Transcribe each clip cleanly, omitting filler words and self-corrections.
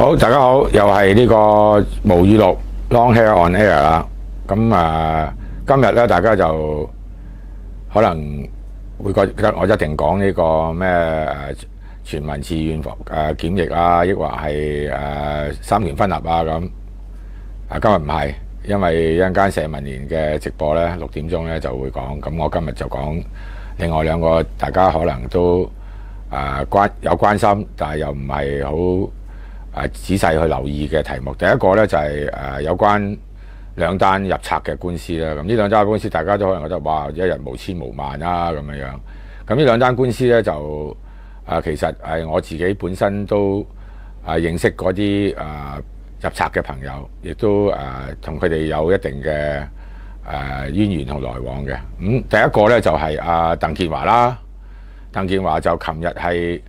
好，大家好，又係呢個無語錄 Long Hair on Air 啦。咁今日咧，大家就可能會覺得我一定講呢個咩全民自願檢疫啊，抑或係三權分立啊咁。今日唔係，因為一陣間社民連嘅直播咧6點鐘咧就會講。咁我今日就講另外兩個大家可能都有關心，但係又唔係好仔細去留意嘅題目。第一個咧就係有關兩單入冊嘅官司啦。咁呢兩單官司大家都可能覺得哇，一日無千無萬啦咁樣樣。咁呢兩單官司咧就其實係我自己本身都認識嗰啲入冊嘅朋友，亦都同佢哋有一定嘅淵源同來往嘅。咁第一個咧就係鄧健華啦。鄧健華就琴日係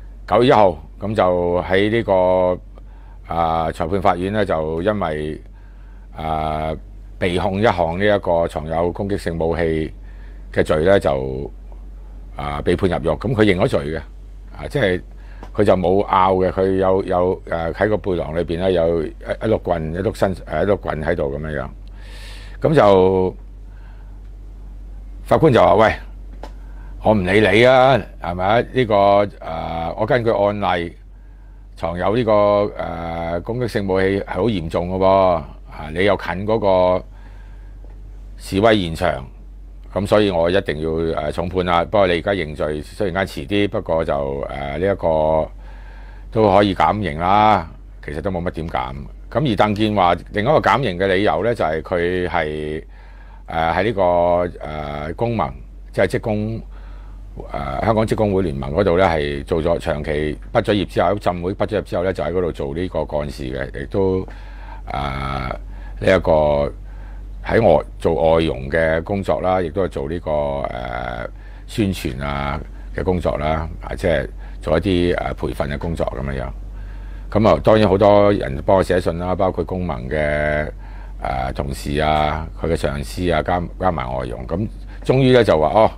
9月1號，咁就喺呢個裁判法院咧，就因為被控一項呢一個藏有攻擊性武器嘅罪咧，就被判入獄。咁佢認咗罪嘅，即係佢就冇拗嘅，佢有喺個背囊裏邊咧有一碌棍、一碌棍喺度咁樣樣。咁就法官就話：喂，我唔理你啊，係咪啊？呢個我根據案例，藏有呢個攻擊性武器係好嚴重嘅喎，你又近嗰個示威現場，咁所以我一定要重判啦。不過你而家認罪，雖然間遲啲，不過就呢一個都可以減刑啦。其實都冇乜點減。咁而鄧健華另一個減刑嘅理由咧，就係佢係喺呢個公盟，即係職工。香港職工會聯盟嗰度咧係做咗長期畢咗業之後，喺浸會畢咗業之後咧就喺嗰度做呢個幹事嘅，亦都呢一個喺我做外傭嘅工作啦，亦都係做呢個宣傳嘅工作啦，即係做一啲培訓嘅工作咁樣樣。咁當然好多人幫我寫信啦，包括公盟嘅同事啊，佢嘅上司啊，加埋外傭。咁終於咧就話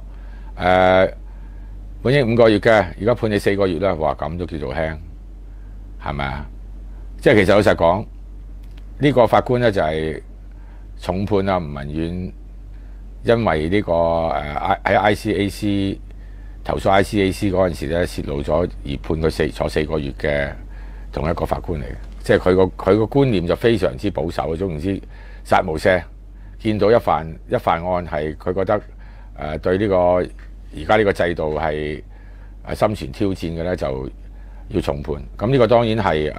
本應5個月嘅，而家判你4個月啦。哇，咁都叫做輕，係咪啊？即係其實老實講，呢個法官咧就係重判吳文遠，因為呢個喺 ICAC 投訴 ICAC 嗰陣時咧泄露咗而判佢坐4個月嘅同一個法官嚟嘅。即係佢個觀念就非常之保守，總言之殺無赦。見到一犯案係佢覺得對呢個而家呢個制度係心存挑戰嘅咧，就要重判。咁呢個當然係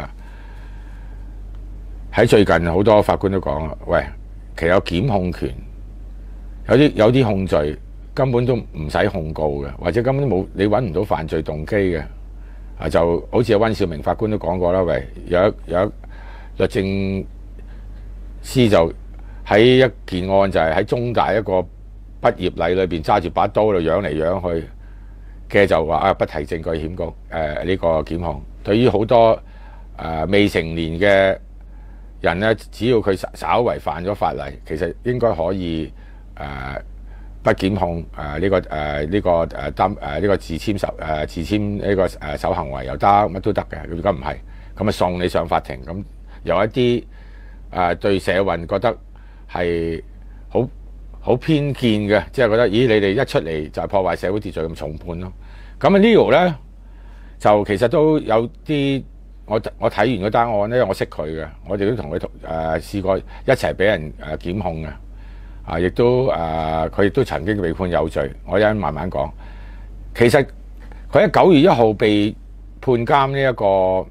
喺最近好多法官都講啦，喂，其實有檢控權，有啲控罪根本都唔使控告嘅，或者根本都冇你揾唔到犯罪動機嘅。就好似阿溫兆明法官都講過啦，喂，有一律政司就喺一件案就係喺中大一個畢業禮裏邊揸住把刀嚟揚嚟揚去嘅，就話不提證據險告呢個檢控。對於好多未成年嘅人咧，只要佢稍為犯咗法例，其實應該可以不檢控呢個自簽呢個守行為又得，乜都得嘅。如果唔係，咁送你上法庭。咁有一啲對社運覺得係好偏見嘅，即係覺得，咦，你哋一出嚟就係破壞社會秩序，咁重判咯。咁呢度咧就其實都有啲，我睇完嗰單案咧，我識佢嘅，我哋都同佢試過一齊俾人檢控嘅，亦都佢亦都曾經被判有罪。我一陣慢慢講。其實佢喺9月1號被判監呢一個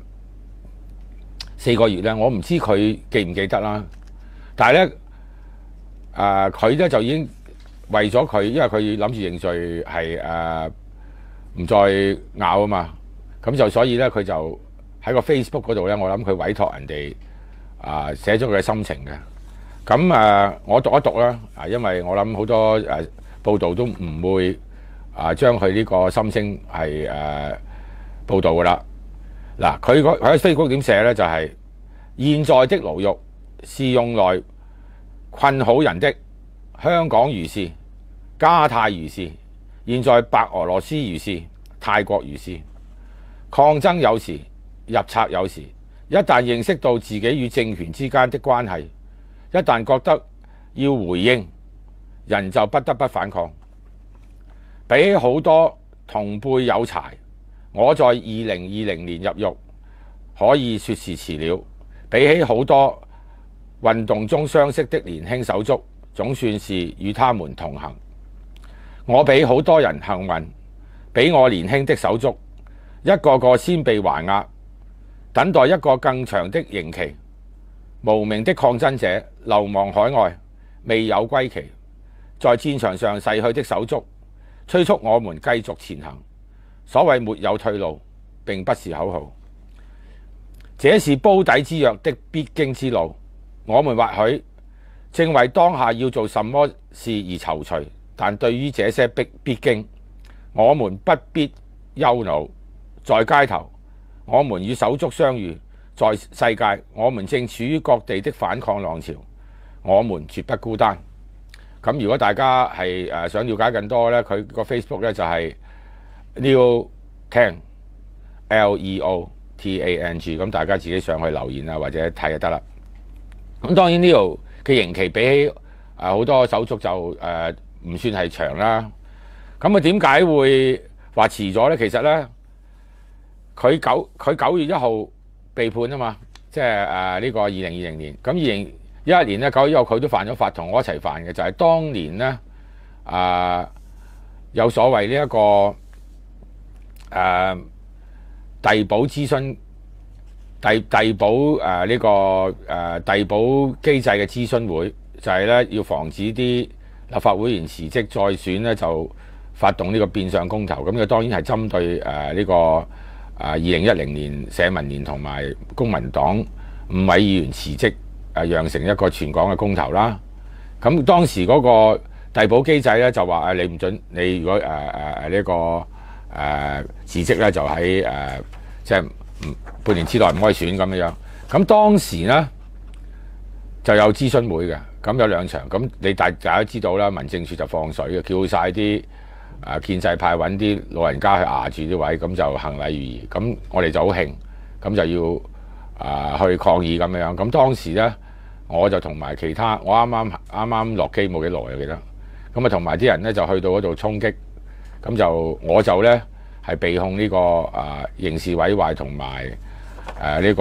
4個月咧，我唔知佢記唔記得啦。但係咧。佢咧就已經為咗佢，因為佢諗住認罪係唔再拗啊嘛，咁就所以咧佢就喺個 Facebook 嗰度咧，我諗佢委託人哋寫咗佢嘅心情嘅。咁我讀一讀啦，因為我諗好多報道都唔會將佢呢個心聲係報導噶啦。嗱，佢喺 Facebook 點寫咧？就係現在的牢獄是用來困好人的，香港如是，加泰如是，現在白俄羅斯如是，泰國如是。抗爭有時，入冊有時， 一旦認識到自己與政權之間的關係，一旦覺得要回應，人就不得不反抗。比起好多同輩有才，我在2020年入獄，可以說是遲了。比起好多運動中相識的年輕手足，總算是與他們同行。我比好多人幸運，比我年輕的手足，一個個先被還押，等待一個更長的刑期。無名的抗爭者流亡海外，未有歸期，在戰場上逝去的手足，催促我們繼續前行。所謂沒有退路，並不是口號，這是煲底之藥的必經之路。我們或許正為當下要做什麼事而躊躇，但對於這些必經，我們不必憂惱。在街頭，我們與手足相遇；在世界，我們正處於各地的反抗浪潮。我們絕不孤單。咁如果大家係想了解更多咧，佢個 Facebook 咧就係 Leo Tang Leotang，咁大家自己上去留言啊或者睇就得啦。咁當然呢度嘅刑期比起好多手足就唔算係長啦。咁點解會話遲咗咧？其實咧，佢9月1號被判啊嘛，即係呢個2020年。咁2011年咧9月1號佢都犯咗法，同我一齊犯嘅，就係當年咧有所謂呢一個遞補諮詢遞補呢個遞補機制嘅諮詢會，就係咧要防止啲立法會議員辭職再選咧，就發動呢個變相公投。咁佢當然係針對呢個2010年社民連同埋公民黨5位議員辭職，釀成一個全港嘅公投啦。咁當時嗰個遞補機制咧就話你唔準你如果呢個辭職咧就喺即係半年之內唔可以選咁樣。咁當時咧就有諮詢會嘅，咁有2場。咁你大家都知道啦，民政處就放水嘅，叫晒啲建制派揾啲老人家去壓住啲位，咁就行禮如儀。咁我哋就好興，咁就要去抗議咁樣。咁當時咧我就同埋其他，我啱啱落機冇幾耐我記得，咁同埋啲人咧就去到嗰度衝擊，咁我就咧係被控呢個刑事毀壞同埋呢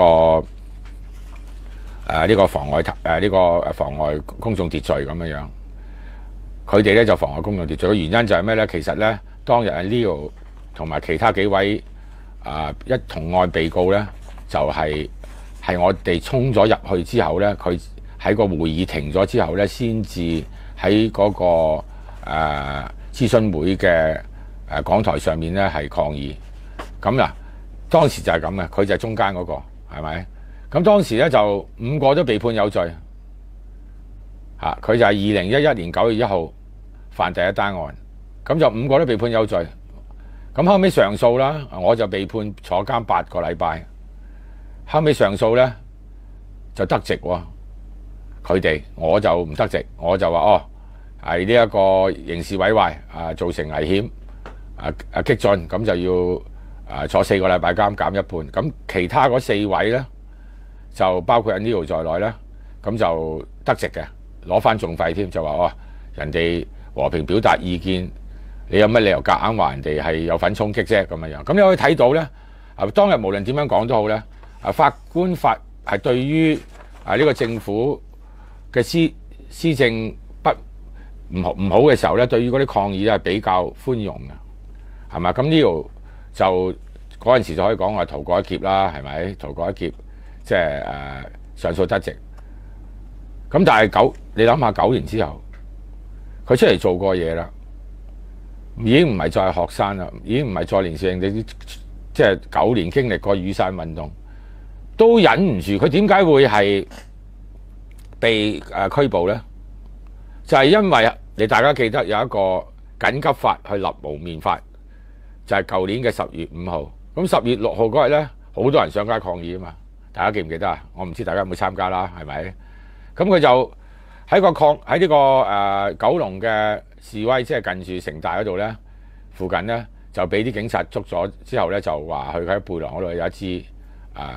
個妨礙公眾秩序咁樣。佢哋咧就妨礙公眾秩序嘅原因就係咩咧？其實咧當日Leo 同埋其他幾位一同案被告咧，就係我哋衝咗入去之後咧，佢喺個會議停咗之後咧，先至喺嗰個諮詢會嘅講台上面咧係抗議。咁嗱，當時就係咁嘅，佢就係中間嗰個，係咪？咁當時咧就5個都被判有罪。佢就係2011年9月1號犯第一單案，咁就5個都被判有罪。咁後尾上訴啦，我就被判坐監8個禮拜。後尾上訴咧就得直喎，佢哋我就唔得直，我就話係呢一個刑事毀壞造成危險激進，咁就要坐4個禮拜監，減一半。咁其他嗰4位咧就包括Leo在內咧，咁就得直嘅。攞翻訟費添，就話人哋和平表達意見，你有乜理由夾硬話人哋係有份衝擊啫咁樣？咁你可以睇到咧，當日無論點樣講都好咧，法官係對於呢個政府嘅施政唔好嘅時候咧，對於嗰啲抗議咧係比較寬容嘅，係嘛？咁呢度就嗰陣時就可以講話逃過一劫啦，係咪？逃過一劫，即係上訴得直。咁但係你諗下9年之後，佢出嚟做過嘢啦，已經唔係再係學生啦，已經唔係再年少人哋，即係9年經歷過雨傘運動，都忍唔住。佢點解會係被拘捕咧？就係因為你大家記得有一個緊急法去立無面法，就係舊年嘅10月5號。咁10月6號嗰日咧，好多人上街抗議啊嘛，大家記唔記得啊？我唔知大家有冇參加啦，係咪？咁佢就喺呢個九龍嘅示威，即係近住城大嗰度咧，附近咧就俾啲警察捉咗之後咧，就話佢喺背囊嗰度有一支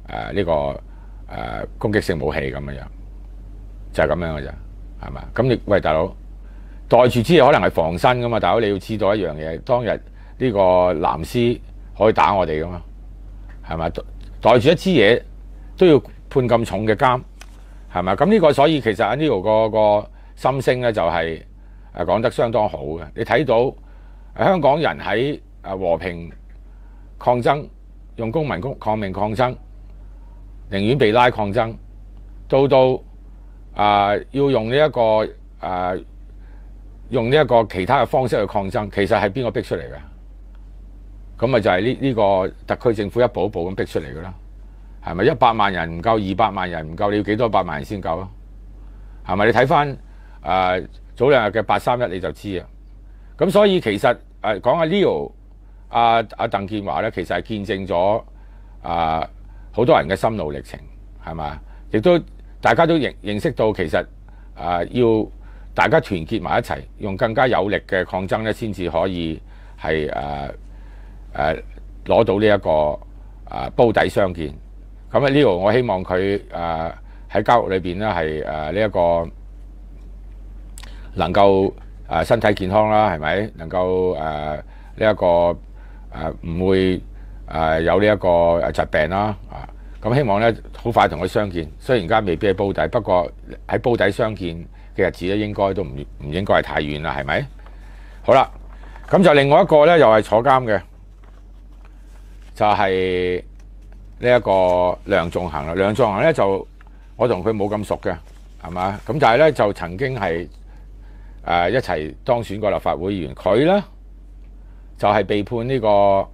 呢個攻擊性武器咁樣，就係咁樣嘅啫，係嘛？咁你喂大佬袋住支嘢可能係防身噶嘛，大佬你要知道一樣嘢，當日呢個藍絲可以打我哋噶嘛，係咪？袋住一支嘢都要判咁重嘅監，係咪？咁呢個所以其實呢度個心聲咧就係講得相當好嘅。你睇到香港人喺和平抗爭，用公民抗命抗爭，寧願被拉抗爭，到要用呢一個其他嘅方式去抗爭，其實係邊個逼出嚟嘅？咁咪就係呢個特區政府一步一步咁逼出嚟嘅啦，係咪？100萬人唔夠，200萬人唔夠，你要幾多百萬人先夠啊？係咪？你睇翻早兩日嘅831你就知啊。咁所以其實講下 Leo 鄧建華咧，其實係見證咗好多人嘅心路歷程，係嘛？亦都大家都認識到其實要大家團結埋一齊，用更加有力嘅抗爭咧，先至可以係攞到呢一個煲底相見。咁啊 Leo 我希望佢喺監獄裏邊咧係呢一個能夠身體健康啦，係咪？能夠呢一個唔會有呢一個疾病啦，咁希望咧好快同佢相見。雖然而家未必係煲底，不過喺煲底相見嘅日子咧，應該都唔應該係太遠啦，係咪？好啦，咁就另外一個咧，又係坐監嘅，就係呢一個梁頌恆啦。梁頌恆咧就我同佢冇咁熟嘅，係嘛？咁但係咧就曾經係一齊當選過立法會議員。佢咧就係被判呢個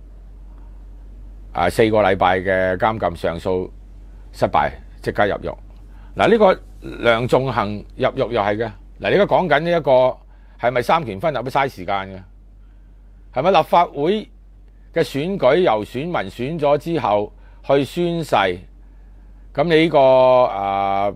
4個禮拜嘅監禁，上訴失敗，即刻入獄。嗱，呢個梁頌恆入獄又係嘅。嗱，你而家講緊呢一個係咪三權分立都嘥時間嘅？係咪立法會嘅選舉由選民選咗之後去宣誓？咁你呢個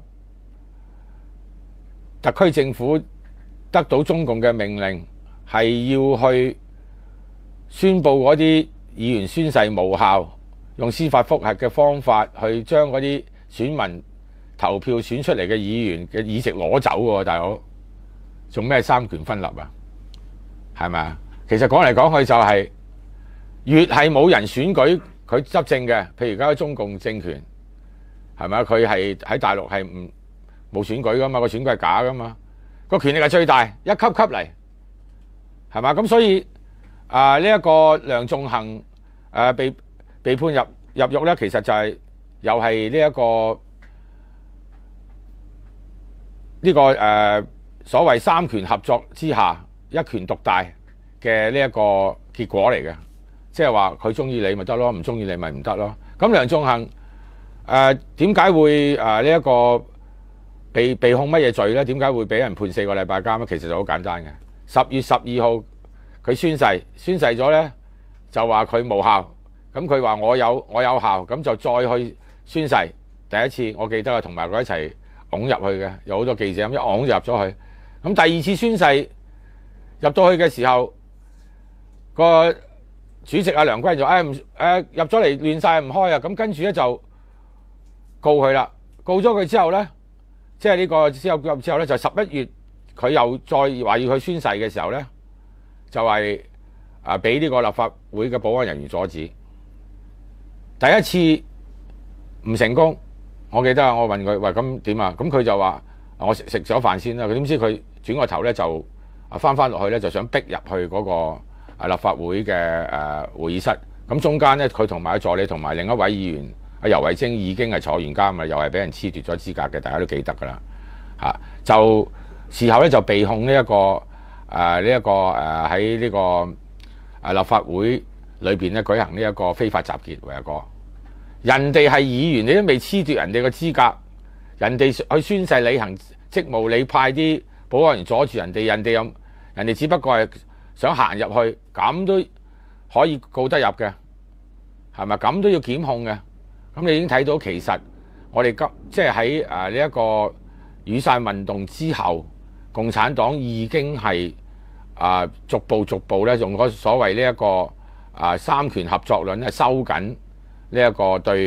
特區政府得到中共嘅命令，係要去宣佈嗰啲議員宣誓無效，用司法覆核嘅方法去將嗰啲選民投票選出嚟嘅議員嘅議席攞走喎，大佬，做咩三權分立啊？係咪啊？其實講嚟講去就係越係冇人選舉佢執政嘅，譬如而家中共政權係咪啊？佢係喺大陸係冇選舉噶嘛，個選舉係假噶嘛，個權力係最大，一級級嚟，係嘛？咁所以呢一個梁頌恆被判入獄咧，其實就係又係呢個所謂三權合作之下一權獨大嘅呢一個結果嚟嘅，即係話佢中意你咪得咯，唔中意你咪唔得咯。咁梁頌恆點解會呢一個被控乜嘢罪咧？點解會俾人判4個禮拜監咧？其實就好簡單嘅。10月12號佢宣誓咗咧，就話佢無效。咁佢話我有效，咁就再去宣誓。第一次我記得同埋佢一齊拱入去嘅，有好多記者咁一拱就入咗去。咁第二次宣誓入到去嘅時候，個主席梁君就入咗嚟亂晒唔開啊！咁跟住咧就告佢啦，告咗佢之後咧，即係呢個之後咧就11月佢又再話要去宣誓嘅時候咧，就係俾呢個立法會嘅保安人員阻止。第一次唔成功，我記得我問佢喂，咁點啊？咁佢就話我食咗飯先啦。佢點知佢轉個頭咧就翻落去咧，就想逼入去嗰個立法會嘅會議室。咁中間咧佢同埋助理同埋另一位議員游蕙禎已經係坐完監啦，又係俾人褫奪咗資格嘅，大家都記得㗎啦。就事後咧就被控呢一個喺呢個立法會裏邊咧舉行呢一個非法集結為一個。人哋係議員，你都未褫奪人哋個資格，人哋去宣誓履行職務，你派啲保安員阻住人哋，人哋只不過係想行入去，咁都可以告得入嘅，係咪？咁都要檢控嘅。咁你已經睇到其實我哋即係喺呢一個雨傘運動之後，共產黨已經係逐步咧用嗰所謂呢一個三權合作論咧收緊呢一個對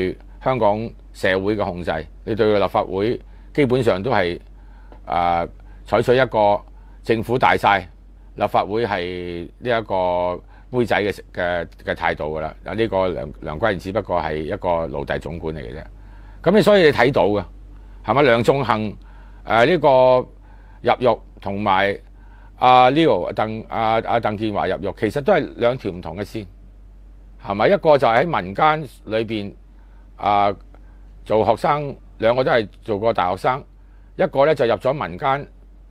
香港社會嘅控制，你對個立法會基本上都係採取一個政府大晒，立法會係呢一個妹仔嘅態度㗎啦。呢個梁君彥只不過係一個奴隸總管嚟嘅啫。咁所以你睇到嘅係咪梁頌恆呢個入獄同埋Leo 鄧建華入獄，其實都係兩條唔同嘅線，係咪？一個就係喺民間裏邊做學生，兩個都係做過大學生，一個咧就入咗民間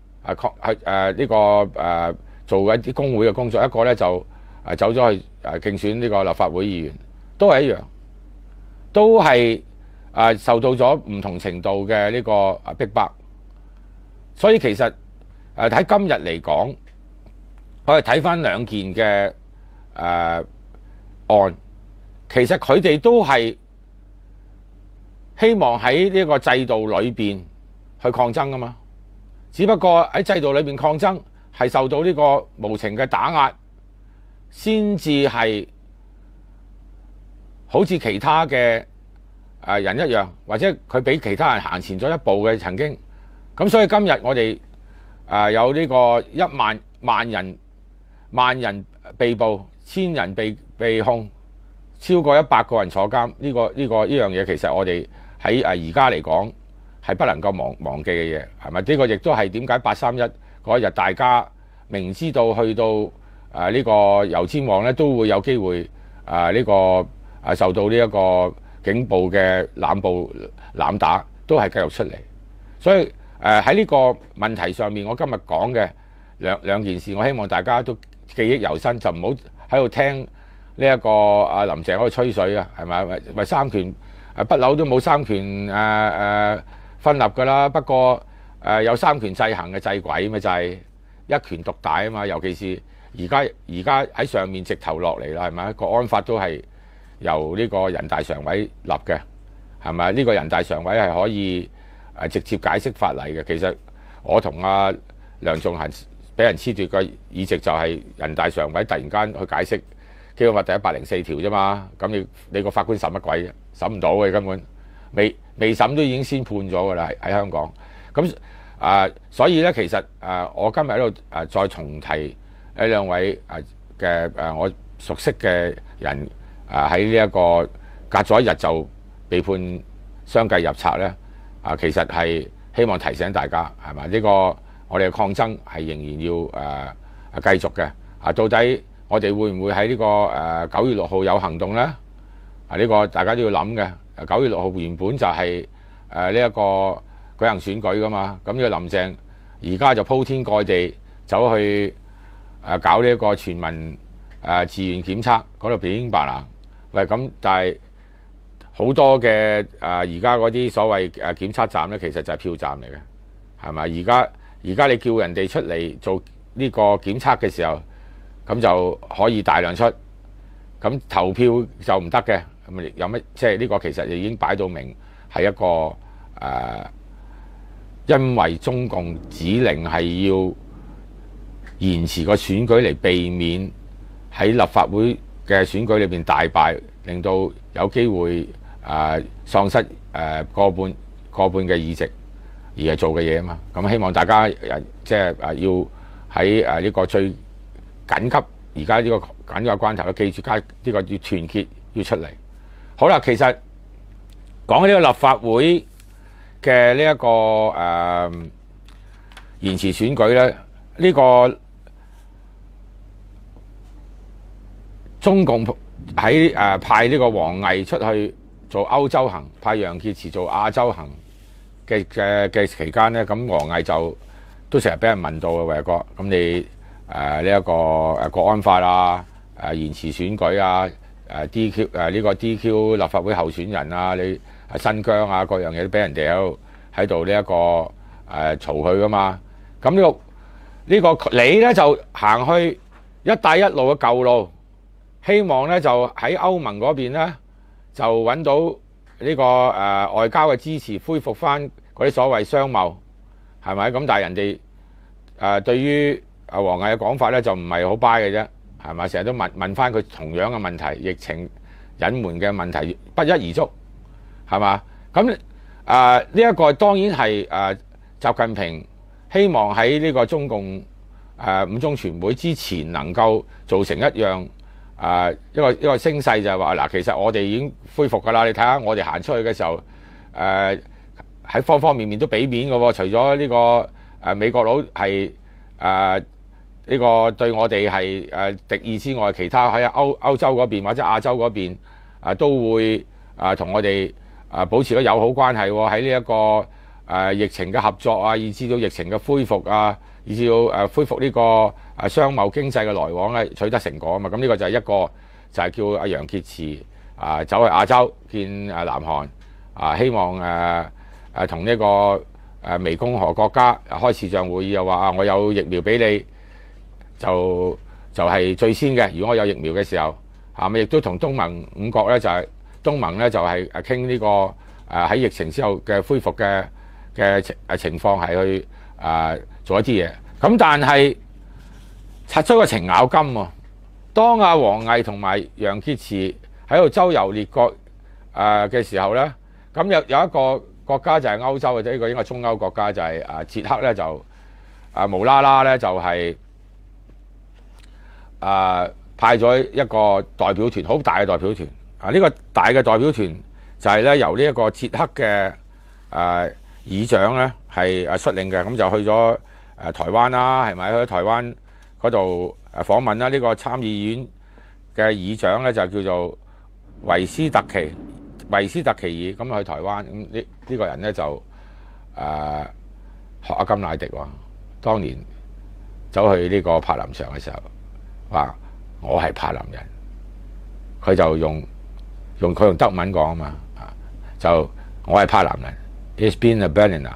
做一啲工會嘅工作，一個咧就走咗去競選呢個立法會議員，都係一樣，都係受到咗唔同程度嘅呢個逼迫。所以其實喺今日嚟講，我哋睇翻兩件嘅案，其實佢哋都係希望喺呢個制度裏邊去抗爭㗎嘛。只不過喺制度裏邊抗爭係受到呢個無情嘅打壓，先至係好似其他嘅人一樣，或者佢比其他人行前咗一步嘅曾經。咁所以今日我哋有呢個萬人被捕，1000人被控，超過100個人坐監。呢樣嘢其實我哋喺而家嚟講係不能夠忘記嘅嘢，係咪？呢個亦都係點解831嗰日大家明知道去到呢個油尖旺咧都會有機會受到呢一個警暴嘅濫打，都係繼續出嚟。所以喺呢個問題上面，我今日講嘅兩件事，我希望大家都記憶猶新，就唔好喺度聽呢一個林鄭喺度吹水啊，係咪？為三權不嬲都冇三權分立㗎啦。不過有三權制衡嘅制鬼咪就係一權獨大啊嘛。尤其是而家喺上面直頭落嚟啦，係咪？國安法都係由呢個人大常委立嘅，係咪？呢個人大常委係可以直接解釋法例嘅。其實我同梁頌恆俾人褫奪嘅議席就係人大常委突然間去解釋基本法第104條啫嘛。咁你個法官審乜鬼啫？審唔到嘅，根本未審都已經先判咗㗎啦，喺香港。咁所以咧，其實我今日喺度再重提呢兩位我熟悉嘅人喺呢一個隔咗一日就被判相繼入冊咧。其實係希望提醒大家，係咪？呢個我哋嘅抗爭係仍然要繼續嘅。到底我哋會唔會喺呢個9月6號有行動咧？呢個大家都要諗嘅。9月6號原本就係呢一個舉行選舉噶嘛。咁呢個林鄭而家就鋪天蓋地走去搞呢一個全民自願檢測嗰度變白啦。喂，咁但係好多嘅而家嗰啲所謂檢測站咧，其實就係票站嚟嘅，係咪？而家你叫人哋出嚟做呢個檢測嘅時候，咁就可以大量出，咁投票就唔得嘅。咁有乜即係呢個其實已經擺到明係一個因為中共指令係要延遲個選舉嚟避免喺立法會嘅選舉裏邊大敗，令到有機會喪失過半嘅議席而係做嘅嘢啊嘛。咁希望大家即係要喺呢個最緊急而家呢個緊急嘅關頭，記住呢個要團結，要出嚟。好啦，其實講起呢個立法會嘅呢一個延遲選舉咧，呢個中共喺派呢個王毅出去做歐洲行，派楊潔篪做亞洲行嘅期間咧，咁王毅就都成日俾人問到嘅，偉哥，咁你呢一個國安法啊，延遲選舉啊，DQ 呢個 DQ 立法會候選人啊，你新疆啊各樣嘢都俾人哋喺度呢一個嘈佢噶嘛。咁呢個你咧就行去一帶一路嘅舊路，希望咧就喺歐盟嗰邊咧就揾到呢個外交嘅支持，恢復翻嗰啲所謂商貿，係咪？咁但係人哋對於王毅嘅講法咧就唔係好 buy 嘅啫，係咪？成日都問翻佢同樣嘅問題，疫情隱瞞嘅問題不一而足。 係嘛？咁呢一個當然係習近平希望喺呢個中共五中全會之前能夠做成一樣一個聲勢，就係話嗱，其實我哋已經恢復㗎啦。你睇下我哋行出去嘅時候，喺方方面面都俾面嘅喎。除咗呢個美國佬係呢個對我哋係敵意之外，其他喺歐洲嗰邊或者亞洲嗰邊都會同我哋保持咗友好關係喎。喺呢一個疫情嘅合作啊，以至到疫情嘅恢復啊，以至到恢復呢個商貿經濟嘅來往咧，取得成果啊嘛。咁呢個就係一個就係叫阿楊潔篪走去亞洲見南韓希望同呢個湄公河國家開視像會議，又話我有疫苗俾你，就係最先嘅。如果我有疫苗嘅時候，咪亦都同東盟五國咧，就係東盟咧就係傾呢個喺疫情之後嘅恢復嘅情況，係去做一啲嘢。咁但係拆出個程咬金喎。當阿王毅同埋楊潔篪喺度周遊列國嘅時候咧，咁有一個國家就係歐洲嘅，呢個應該係中歐國家，就係捷克咧，就無啦啦咧就係派咗一個代表團，好大嘅代表團。呢個大嘅代表團就係咧由呢一個捷克嘅議長咧係率領嘅，咁就去咗台灣啦，係咪？去咗台灣嗰度訪問啦。呢個參議院嘅議長咧就叫做維斯特奇爾，咁去台灣。咁呢個人咧就學阿甘迺迪喎，當年走去呢個柏林場嘅時候話我係柏林人，佢就用德文講啊嘛，就我係柏林人 ，It's been a Berliner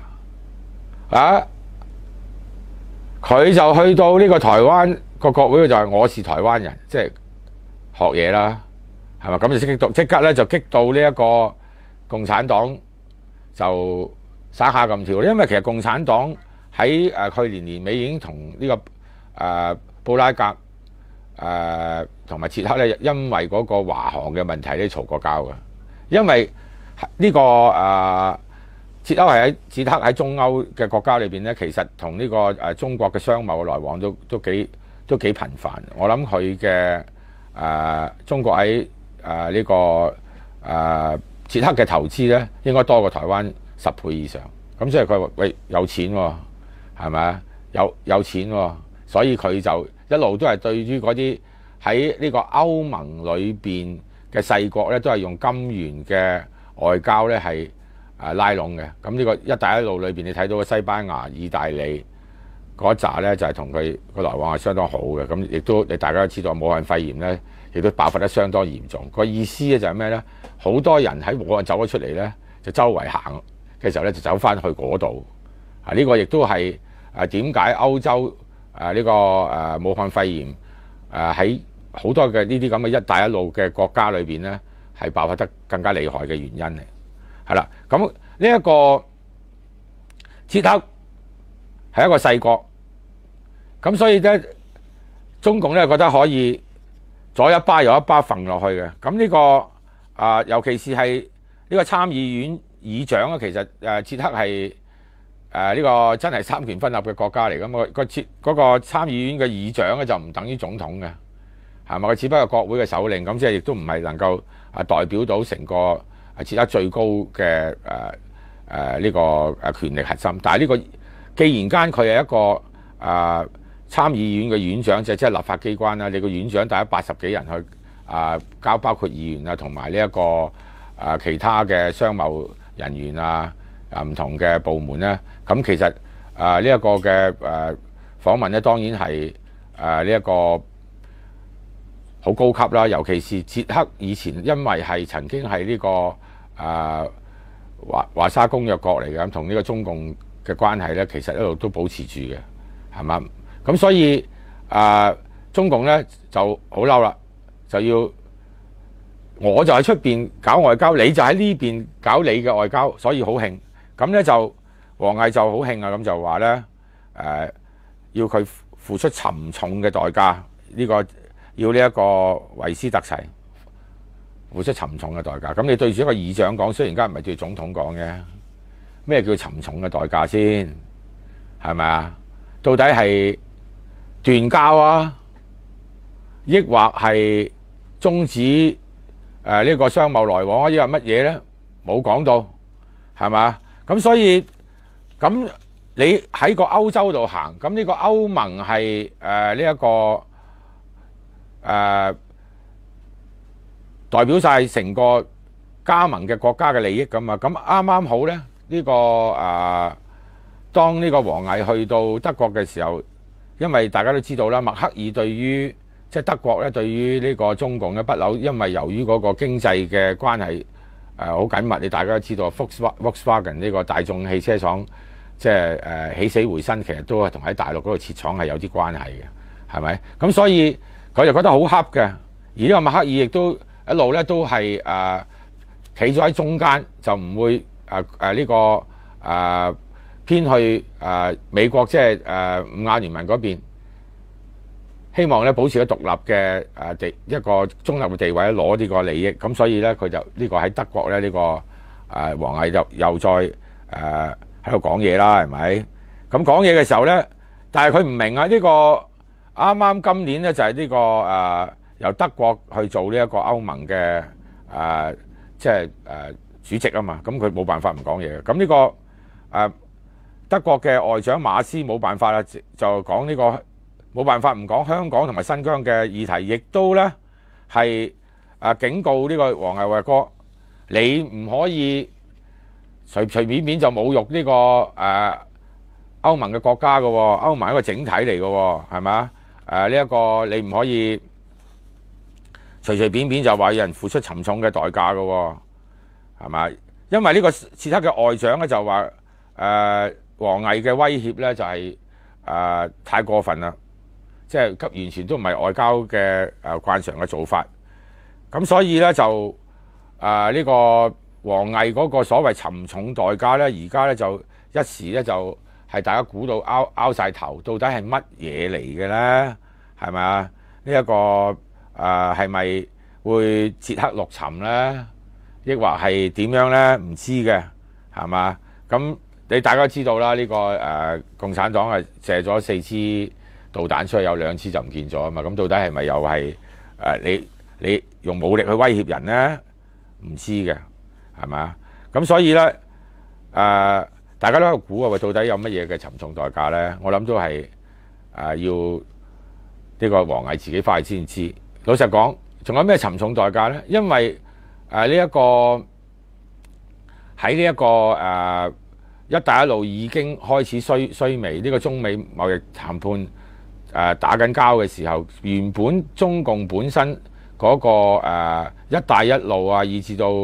佢就去到呢個台灣個國會，就係我是台灣人，即係學嘢啦，係嘛？咁就即刻咧就激到呢一個共產黨就撒下咁跳，因為其實共產黨喺去年年尾已經同呢個布拉格同埋捷克咧，因為嗰個華航嘅問題咧嘈過交嘅。因為呢個捷克喺中歐嘅國家裏邊咧，其實同呢個中國嘅商貿嘅來往都幾頻繁。我諗佢嘅中國喺呢個捷克嘅投資咧，應該多過台灣10倍以上。咁即係佢話喂，有錢喎，係咪啊？有錢喎，所以佢就一路都係對於嗰啲喺呢個歐盟裏邊嘅細國咧，都係用金元嘅外交咧係拉攏嘅。咁呢個一帶一路裏邊，你睇到嘅西班牙、意大利嗰一紮咧，就係同佢個來往係相當好嘅。咁亦都大家都知道，武漢肺炎咧，亦都爆發得相當嚴重。個意思咧就係咩咧？好多人喺武漢走咗出嚟咧，就周圍行嘅時候咧，就走翻去嗰度。呢個亦都係點解歐洲呢個武漢肺炎喺好多嘅呢啲咁嘅一帶一路嘅國家裏邊咧，係爆發得更加厲害嘅原因嚟。係啦，咁呢一個捷克係一個細國，咁所以咧中共咧覺得可以左一巴右一巴揈落去嘅。咁呢個尤其是係呢個參議院議長啊，其實捷克係呢個真係三權分立嘅國家嚟。咁嗰個參議院嘅議長咧就唔等於總統嘅，係咪？佢只不過國會嘅首領，咁即係亦都唔係能夠代表到成個捷克最高嘅呢個權力核心。但係呢個既然間佢係一個參議院嘅院長，即係立法機關啦，你個院長大概80幾人去交，包括議員啊同埋呢一個其他嘅商貿人員唔同嘅部門咧，咁其實呢一個嘅訪問咧，當然係呢一個好高級啦。尤其是捷克以前因為係曾經係呢個華沙公約國嚟嘅，同呢個中共嘅關係咧，其實一路都保持住嘅，係嘛？咁所以中共咧就好嬲啦，就要我就喺出邊搞外交，你就喺呢邊搞你嘅外交，所以好興。咁咧就王毅就好興啊，咁就話咧要佢付出沉重嘅代價，呢個要呢一個維斯特齊付出沉重嘅代價。咁你對住一個議長講，雖然而家唔係對總統講嘅，咩叫沉重嘅代價先？係咪啊？到底係斷交啊，抑或係終止呢個商貿來往啊？抑或乜嘢咧？冇講到，係咪啊？咁所以咁你喺個歐洲度行，咁呢個歐盟係呢一個代表晒成個加盟嘅國家嘅利益咁啊！咁啱啱好咧，呢個當呢個王毅去到德國嘅時候，因為大家都知道啦，默克爾對於即係德國咧，對於呢個中共咧不嬲，因為由於嗰個經濟嘅關係好緊密，你大家都知道 Volkswagen 呢個大眾汽車廠即係起死回生，其實都係同喺大陸嗰度設廠係有啲關係嘅，係咪？咁所以佢就覺得好恰嘅，而呢個默克爾亦都一路咧都係企咗喺中間，就唔會呢個偏去美國即係五眼聯盟嗰邊，希望咧保持咗獨立嘅一個中立嘅地位，攞呢個利益。咁所以咧佢就呢個喺德國咧呢個王毅就又再喺度講嘢啦，係咪？咁講嘢嘅時候咧，但係佢唔明啊！呢個啱啱今年咧就係呢個由德國去做呢一個歐盟嘅即係主席啊嘛，咁佢冇辦法唔講嘢嘅。咁呢個德國嘅外長馬斯冇辦法啦，就講呢個冇辦法唔講香港同埋新疆嘅議題，亦都咧係警告呢個王毅話哥，你唔可以隨隨便便就侮辱呢個歐盟嘅國家嘅喎，歐盟係一個整體嚟嘅喎，係咪啊？呢一個你唔可以隨隨便便就話有人付出沉重嘅代價嘅喎，係咪？因為呢個捷克嘅外長咧就話王毅嘅威脅咧就係太過分啦，即係完全都唔係外交嘅慣常嘅做法。咁所以咧就呢個王毅嗰個所謂沉重代價咧，而家咧就一時咧就係大家估到拗晒頭，到底係乜嘢嚟嘅咧？係咪啊？呢一個係咪會捷克陸沉咧？抑或係點樣咧？唔知嘅，係嘛？咁你大家知道啦，呢個共產黨係射咗4支導彈出去，有2支就唔見咗啊嘛。咁到底係咪又係你用武力去威脅人咧？唔知嘅，係嘛？咁所以咧大家都喺度估啊，到底有乜嘢嘅沉重代價咧？我諗都係要呢個王毅自己翻去先知。老實講，仲有咩沉重代價咧？因為呢一個喺呢一個一帶一路已經開始衰微，呢個中美貿易談判打緊交嘅時候，原本中共本身嗰個一帶一路啊，以至到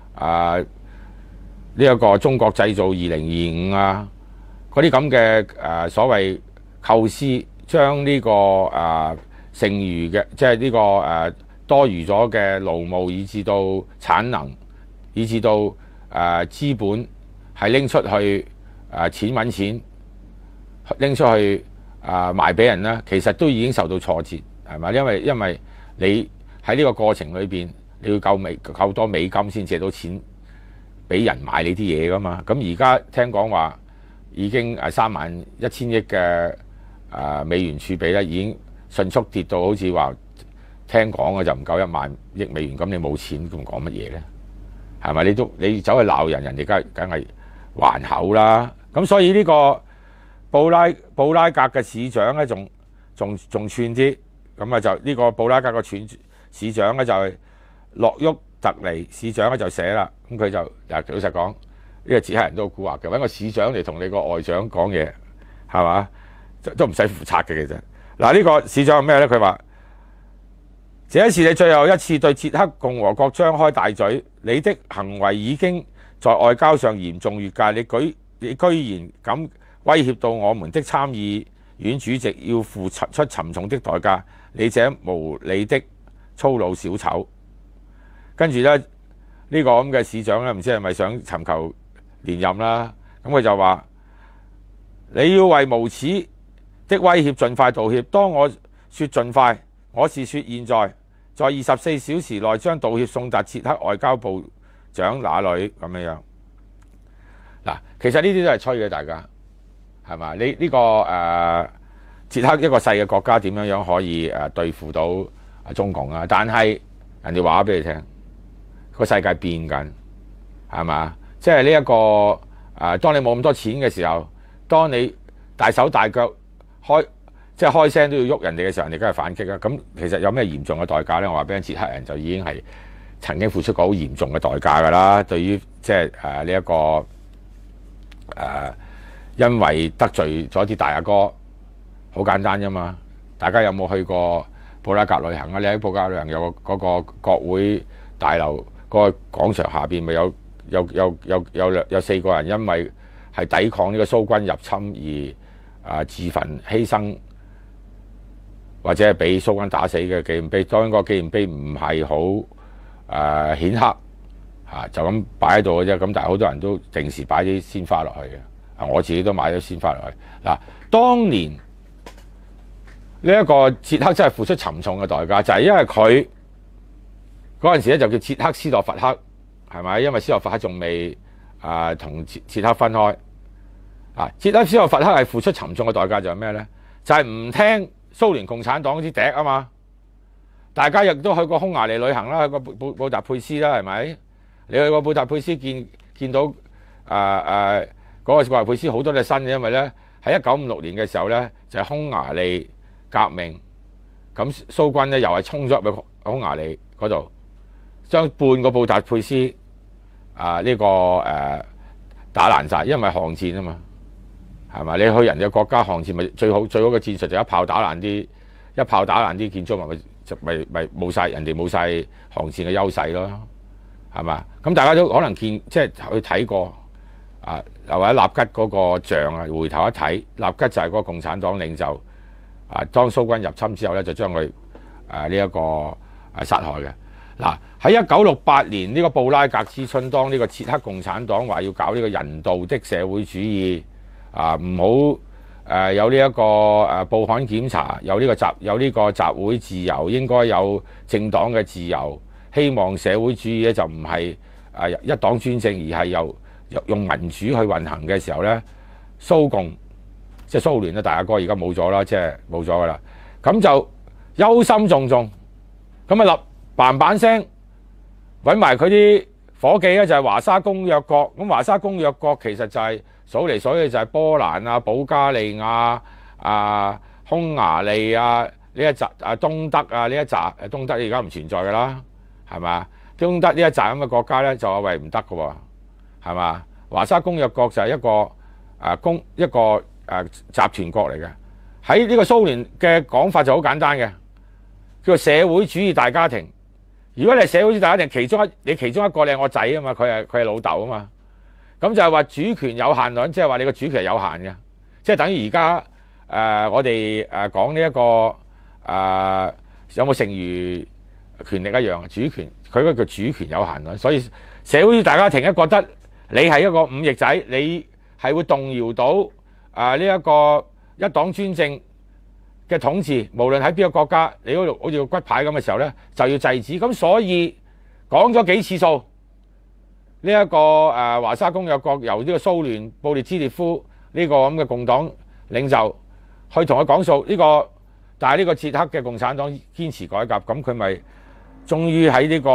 呢一個中國製造2025啊，嗰啲咁嘅所謂構思，將呢個剩餘嘅即係呢個多餘咗嘅勞務，以至到產能，以至到資本係拎出去錢揾錢，拎出去賣俾人啦，其實都已經受到挫折，係咪？因為你喺呢個過程裏邊，你要夠多美金先借到錢俾人買你啲嘢噶嘛。咁而家聽講話已經31000億嘅美元儲備咧，已經迅速跌到好似話聽講嘅就唔夠1萬億美元。咁你冇錢咁講乜嘢咧？係咪？你走去鬧人，人哋梗係還口啦。咁所以呢個布拉格嘅市長咧，仲串啲。咁啊就呢個布拉格個市長咧就係洛沃特尼市長咧就寫啦。咁佢就老實講，呢個捷克人都好蠱惑嘅，揾個市長嚟同你個外長講嘢，係嘛？都唔使負責嘅其實。嗱，呢個市長係咩咧？佢話：這一次你最後一次對捷克共和國張開大嘴，你的行為已經在外交上嚴重越界。你居然敢威脅到我們的參議院主席要付出沉重的代價，你這無理的粗魯小丑。跟住咧，呢個咁嘅市長咧，唔知係咪想尋求連任啦？咁佢就話：你要為無恥的威脅盡快道歉。當我說盡快，我是說現在。 在24小時內將道歉送達捷克外交部長那裏咁樣。嗱，其實呢啲都係吹嘅，大家係嘛？你呢個捷克一個細嘅國家點樣可以對付到中共啊？但係人哋話俾你聽，個世界變緊係嘛？即係呢一個當你冇咁多錢嘅時候，當你大手大腳即係開聲都要喐人哋嘅時候，人哋梗係反擊啦。咁其實有咩嚴重嘅代價咧？我話俾你捷克人就已經係曾經付出過好嚴重嘅代價㗎啦。對於即係呢一個因為得罪咗啲大阿哥，好簡單啫嘛。大家有冇去過布拉格旅行啊？你喺布拉格旅行有嗰個國會大樓嗰個廣場下邊咪有4個人因為係抵抗呢個蘇軍入侵而自焚犧牲，或者係俾蘇軍打死嘅紀念碑。當然個紀念碑唔係好顯赫就咁擺喺度嘅啫。咁但係好多人都定時擺啲鮮花落去嘅。我自己都買咗鮮花落去。嗱，當年呢一個捷克真係付出沉重嘅代價，就係因為佢嗰陣時咧就叫捷克斯洛伐克，係咪？因為斯洛伐克仲未同捷克分開。捷克斯洛伐克係付出沉重嘅代價，就係咩咧？就係唔聽蘇聯共產黨啲笛啊嘛！大家亦都去過匈牙利旅行啦，去過布達佩斯啦，係咪？你去過布達佩斯見到嗰個布達佩斯好多都係新嘅，因為咧喺1956年嘅時候咧就係匈牙利革命，咁蘇軍咧又係衝咗入去匈牙利嗰度，將半個布達佩斯呢個打爛晒，因為巷戰啊嘛。係嘛？你去人嘅國家巷戰咪最好嘅戰術就一炮打爛啲建築物，咪冇晒人哋冇晒巷戰嘅優勢咯，係嘛？咁大家都可能即係去睇過又或者納吉嗰個像啊，回頭一睇，納吉就係嗰個共產黨領袖當蘇軍入侵之後咧，就將佢呢一個殺害嘅。嗱，喺1968年呢個布拉格之春，當呢個捷克共產黨話要搞呢個人道的社會主義。唔好有呢一個報刊檢查，有呢個集會自由，應該有政黨嘅自由。希望社會主義咧就唔係一黨專政，而係用民主去運行嘅時候咧，蘇共即係蘇聯咧，大阿哥而家冇咗啦，即係冇咗噶啦。咁就憂心忡忡，咁啊嘭嘭聲揾埋佢啲伙計咧，就係華沙公約國。咁華沙公約國其實就係數嚟數去就係波蘭保加利亞匈牙利呢一紮東德呢一紮東德而家唔存在㗎啦，係嘛？東德呢一紮咁嘅國家咧就話喂唔得㗎喎，係嘛？華沙公約國就係一個集團國嚟嘅。喺呢個蘇聯嘅講法就好簡單嘅，叫做社會主義大家庭。如果你係社會主義大家庭，你其中一個你係我仔啊嘛，佢係老豆啊嘛。咁就係話主權有限論，即係話你個主權係有限嘅，即係等於而家我哋講呢一個有冇剩餘權力一樣，主權佢嗰個主權有限論，所以社會大家庭一覺得你係一個五翼仔，你係會動搖到呢一個一黨專政嘅統治，無論喺邊個國家，你嗰度好似個骨牌咁嘅時候咧，就要制止。咁所以講咗幾次數。呢一個華沙公約國由呢個蘇聯布列茲列夫呢個咁嘅共黨領袖去同佢講數，但係呢個捷克嘅共產黨堅持改革，咁佢咪終於喺呢個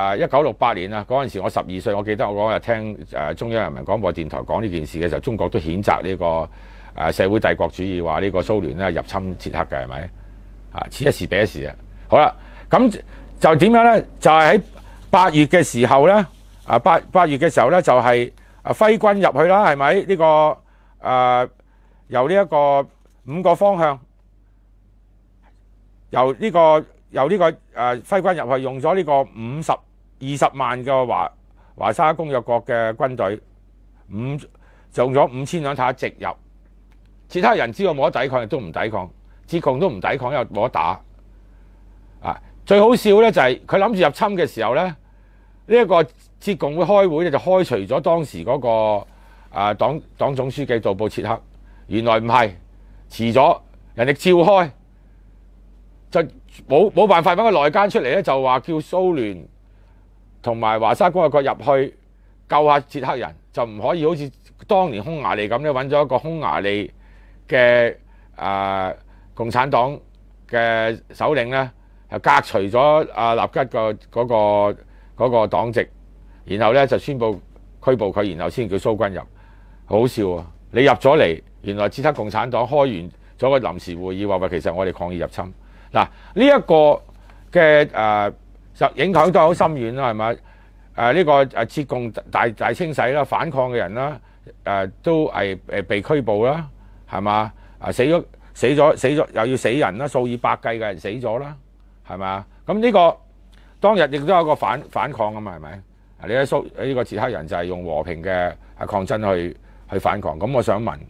1968年啊嗰陣時，我12歲，我記得我嗰日聽中央人民廣播電台講呢件事嘅時候，中國都譴責呢個社會帝國主義，話呢個蘇聯咧入侵捷克嘅係咪？此一時彼一時啊！好啦，咁就點樣咧？就係喺8月嘅時候咧。8月嘅時候咧，就係揮軍入去啦，係咪？呢個由呢一個5個方向，由呢個揮軍入去，用咗呢個20萬個華沙公約國嘅軍隊，用咗5000輛坦克直入。捷克人知道冇得抵抗，亦都唔抵抗，捷共都唔抵抗，因為冇得打。最好笑咧就係佢諗住入侵嘅時候咧，呢一個捷共會開會咧，就開除咗當時嗰個黨總書記杜布切克。原來唔係，遲咗，人哋照開。 就冇辦法揾個內奸出嚟咧，就話叫蘇聯同埋華沙共和國入去救下捷克人，就唔可以好似當年匈牙利咁咧揾咗一個匈牙利嘅共產黨嘅首領咧，係革除咗阿納吉嗰個黨籍，然後咧就宣布拘捕佢，然後先叫蘇軍入。好笑啊！你入咗嚟，原來捷克共產黨開完咗個臨時會議，話其實我哋抗議入侵。嗱，呢一個嘅影響都好深遠啦，係咪？呢個撤共大清洗啦，反抗嘅人啦，都係被拘捕啦，係嘛？死咗又要死人啦，數以百計嘅人死咗啦，係嘛？咁呢個當日亦都有一個反抗啊嘛，係咪？你睇呢個捷克人就係用和平嘅抗爭去反抗。咁我想問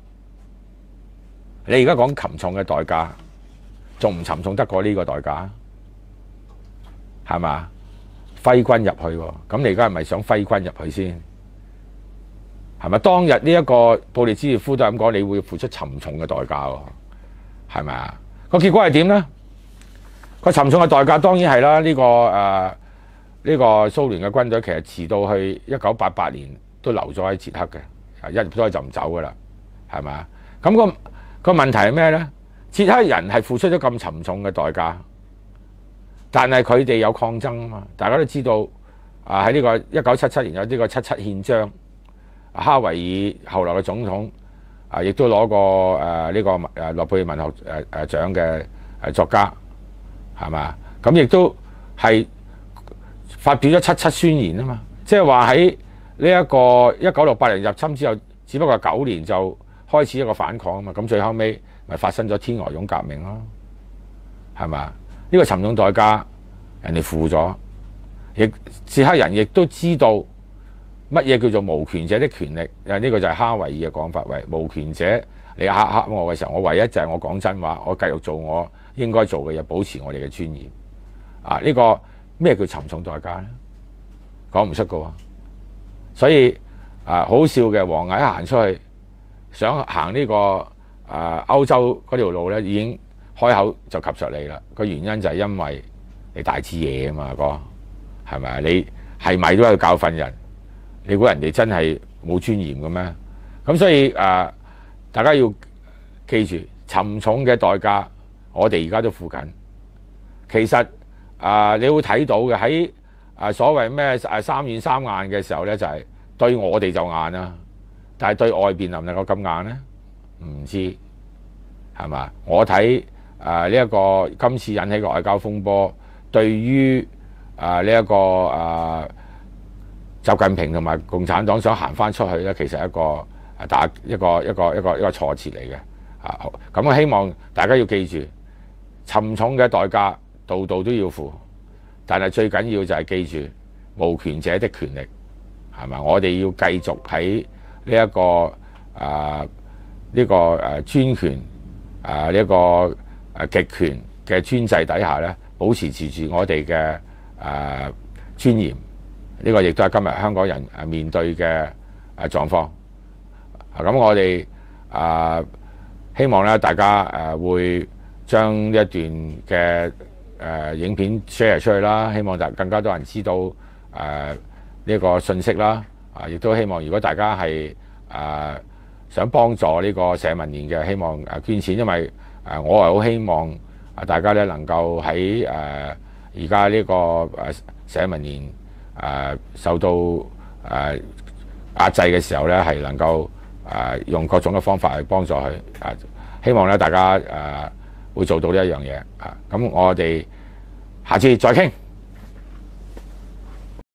你，而家講沉重嘅代價，仲唔沉重得過呢個代價？係嘛？揮軍入去喎，咁你而家係咪想揮軍入去先？係咪？當日呢一個布列茲列夫都係咁講，你會付出沉重嘅代價喎，係咪啊？個結果係點咧？個沉重嘅代價當然係啦，呢個蘇聯嘅軍隊其實遲到去1988年都留咗喺捷克嘅，一入咗去就唔走噶啦，係咪啊？咁個問題係咩咧？捷克人係付出咗咁沉重嘅代價，但係佢哋有抗爭啊嘛！大家都知道喺呢個1977年有呢個77憲章，哈維爾後來嘅總統亦都攞過呢個諾貝爾文學獎嘅作家，係嘛？咁亦都係發表咗77宣言啊嘛！即係話喺呢一個1968年入侵之後，只不過9年就開始一個反抗啊嘛！咁最後尾咪發生咗天鵝絨革命咯，係嘛？呢個沉重代價人哋付咗，亦捷克人亦都知道乜嘢叫做無權者的權力。呢個就係哈維爾嘅講法，為無權者你嚇我嘅時候，我唯一就係我講真話，我繼續做我應該做嘅嘢，保持我哋嘅尊嚴。呢個咩叫沉重代價咧？講唔出噶喎。所以好笑嘅，王毅行出去想行呢個歐洲嗰條路咧，已經開口就及實你啦。個原因就係因為你大支嘢啊嘛，哥，係咪啊？你係咪都喺度教訓人？你估人哋真係冇尊嚴嘅咩？咁所以大家要記住沉重嘅代價，我哋而家都付緊。其實你會睇到嘅喺所謂咩三軟三硬嘅時候咧，就係對我哋就硬啦，但係對外邊能唔能夠咁硬咧？唔知係嘛？我睇呢一個今次引起嘅外交風波，對於呢一個習近平同埋共產黨想行翻出去咧，其實係一個錯切嚟嘅。咁我希望大家要記住，沉重嘅代價度度都要付，但係最緊要就係記住無權者的權力，係嘛？我哋要繼續喺呢個專權呢個極權嘅專制底下咧，保持住我哋嘅尊嚴。呢個亦都係今日香港人面對嘅狀況。咁我哋希望咧，大家會將呢一段嘅影片 share 出去啦，希望更加多人知道呢個信息啦。亦都希望如果大家係想幫助呢個社民連嘅，希望捐錢，因為我係好希望大家咧能夠喺而家呢個社民連受到壓制嘅時候咧，係能夠用各種嘅方法去幫助佢。希望咧大家會做到呢一樣嘢。咁我哋下次再傾。